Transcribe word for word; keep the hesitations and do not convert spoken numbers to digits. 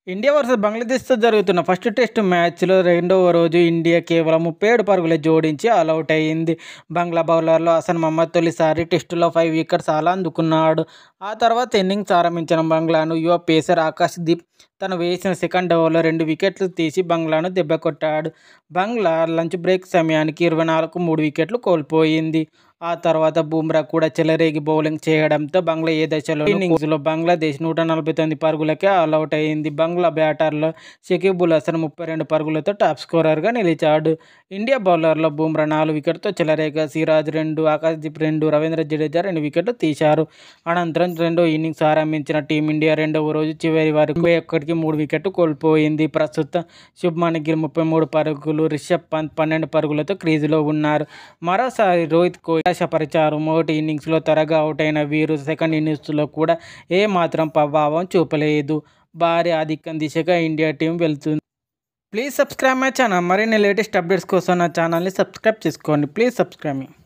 India versus బంగ్లాదేశ్తో జరుగుతున్న first test మ్యాచ్లో రెండవ రోజు ఇండియా కేవలం ముప్పై ఏడు పరుగులే జోడించి ఆలౌట్ అయింది. బంగ్లా బౌలర్లో హసన్ మహమ్మద్ తొలిసారి టెస్టులో ఫైవ్ వికెట్స్ ఆలా అందుకున్నాడు. ఆ తర్వాత ఇన్నింగ్స్ ఆరంభించిన బంగ్లాను యువ పేసర్ ఆకాశ్ దీప్ తను వేసిన సెకండ్ ఓవర్లో రెండు వికెట్లు తీసి బంగ్లాను దెబ్బకొట్టాడు. బంగ్లా లంచ్ బ్రేక్ సమయానికి ఇరవై నాలుగుకు మూడు వికెట్లు కోల్పోయింది. ఆ తర్వాత బుమ్రా కూడా చెలరేగి బౌలింగ్ చేయడంతో బంగ్లా ఏ దశలో ఇన్నింగ్స్లో బంగ్లాదేశ్ నూట నలభై తొమ్మిది పరుగులకే ఆలౌట్ అయింది. బంగ్లా బ్యాటర్లో షకీబుల్ హసన్ ముప్పై రెండు పరుగులతో టాప్ స్కోరర్గా నిలిచాడు. ఇండియా బౌలర్లో బుమ్రా నాలుగు వికెట్లతో చెలరేగా సిరాజ్ రెండు, ఆకాశ్దీప్ రెండు, రవీంద్ర జడేజా రెండు వికెట్లు తీశారు. అనంతరం రెండో ఇన్నింగ్స్ ఆరంభించిన టీమిండియా రెండవ రోజు చివరి వరకు ముప్పై ఒక్కటికి మూడు వికెట్లు కోల్పోయింది. ప్రస్తుతం శుభ్మన్ గిల్ ముప్పై మూడు పరుగులు, రిషబ్ పంత్ పన్నెండు పరుగులతో క్రీజులో ఉన్నారు. మరోసారి రోహిత్ కోహ్లీ నిరాశపరిచారు. మొదటి ఇన్నింగ్స్లో త్వరగా అవుట్ అయిన వీరు సెకండ్ ఇన్నింగ్స్లో కూడా ఏ మాత్రం ప్రభావం చూపలేదు. భారీ ఆధిక్యం దిశగా ఇండియా టీం వెళ్తుంది. Please subscribe my channel. మరిన్ని లేటెస్ట్ అప్డేట్స్ కోసం నా ఛానల్ని సబ్స్క్రైబ్ చేసుకోండి. Please subscribe me.